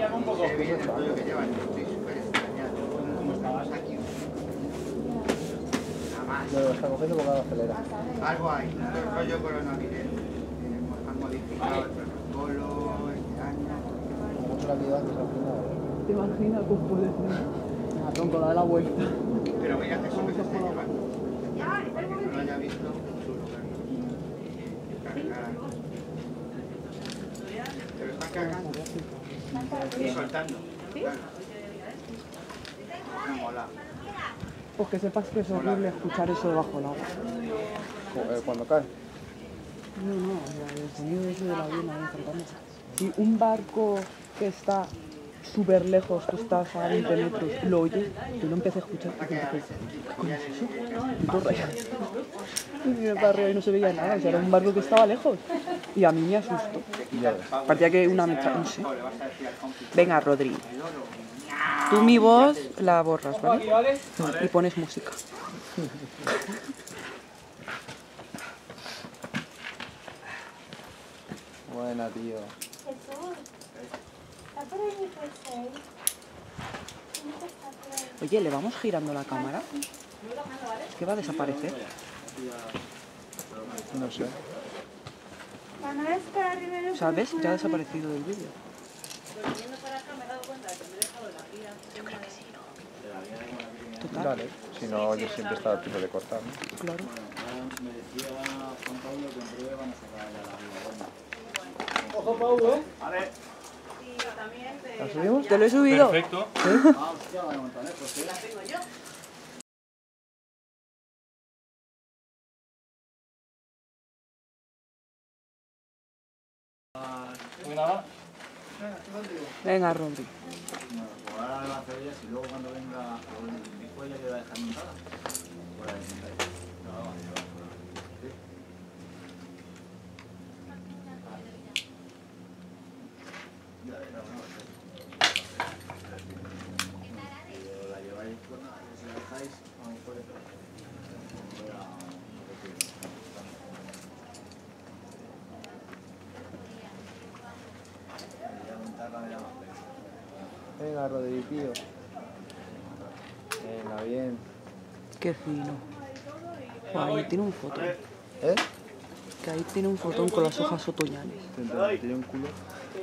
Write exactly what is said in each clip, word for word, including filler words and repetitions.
un poco. Se ve el rollo que llevan, estoy súper extrañado. ¿Cómo estabas aquí? Nada más. Lo está cogiendo porque ahora acelera. Algo hay, el rollo coronavirus. Eh, han modificado el protocolo este año. Mucho la vida antes al final. ¿Te imaginas cómo puede ser? La tronco, da la vuelta. Pero mira que eso que se está llevando. Para que no lo haya visto, su lugar. Cargar. Pero están cargando. Y soltando. Claro. Me mola. Pues que sepas que es horrible escuchar eso debajo del agua. Cuando cae. No, no, o sea, el sonido ese del avión ahí acercándose. Si un barco que está súper lejos, tú estás a veinte metros, lo oyes, yo lo empecé a escuchar y empecé a decir, ¿cómo es eso? Y todo rayado. Y me para arriba y no se veía nada, o sea, era un barco que estaba lejos. Y a mí me asustó. Parecía que una mecha, no sé. Venga, Rodri. Tú mi voz la borras, ¿vale? Y pones música. Buena, tío. Oye, ¿le vamos girando la cámara? ¿Qué va a desaparecer? No sé. ¿Sabes? Ya ha desaparecido del vídeo. Yo creo que sí, ¿no? Total. Vale. Si no, oye, siempre está el tipo de cortar, ¿no? Claro. Ojo, Pau, ¿eh? ¿La subimos? ¿Te lo he subido? Perfecto. Venga, Venga, Rodri. Ahora la cebolla, si luego cuando venga mi cuella que va a dejar montada, por ahí montada. No, no, no. Ya verás, no. Si la lleváis con nada, si la dejáis, a lo mejor es Venga, Rodri, tío. Venga, bien. Qué fino. Ahí tiene un fotón. ¿Eh? Que ahí tiene un fotón con las hojas otoñales. Te tiré un culo.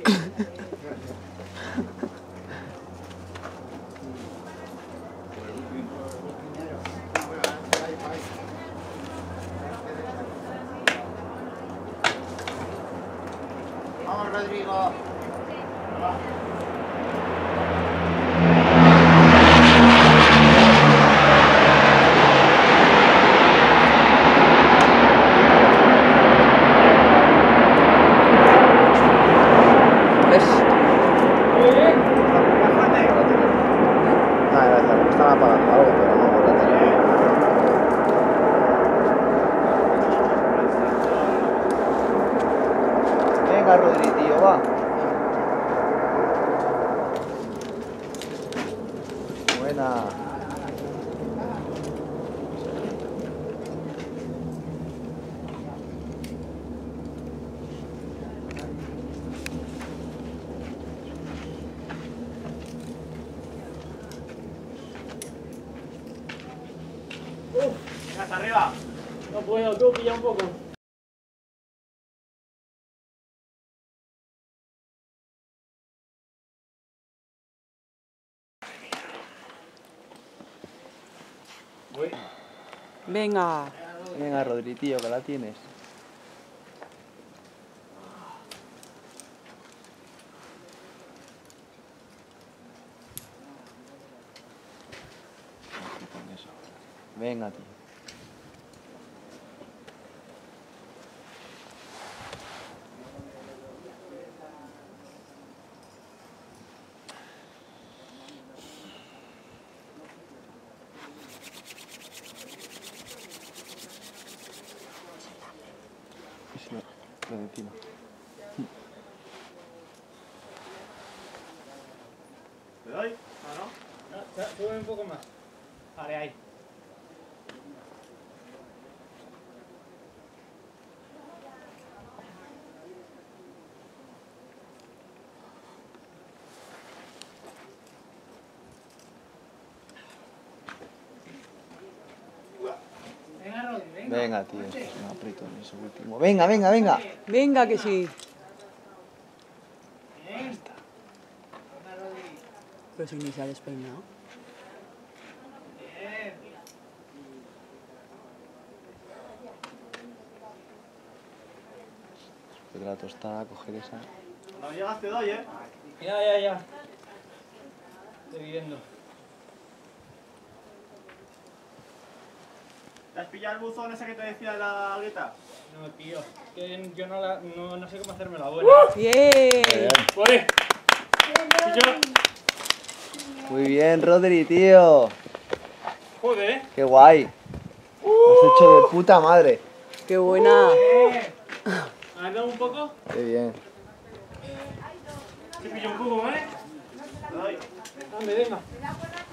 Vamos, Rodrigo. ¿Ves? Nada, gracias. Están apagando algo, pero no por la tele. Venga, Rodri, tío, va. Buena. hasta arriba. No puedo, tú pilla un poco. Voy. Venga. Venga, Rodri, tío, que la tienes. Venga, tío. Es lo, lo de encima. ¿Le doy? No, no. No, sube un poco más. Vale, ahí. Venga, tío, esto es un aprieto en ese último. Venga, venga, venga. Venga que sí. Pero si ni se ha despeinado. Después de la tostada, coger esa. Cuando llegas te doy, ¿eh? Ya, ya, ya. Estoy viendo. ¿Te has pillado el buzón ese que te decía de la aleta? No, tío. Que yo no, la, no, no sé cómo hacerme la buena. Bien. ¡Vale! Y yo... Muy bien, Rodri, tío. Joder, ¿eh? Qué guay. Lo has hecho de puta madre. Qué buena. ¿Has dado un poco? Qué bien. Te pillo un poco, ¿vale? Te doy. Dame, venga.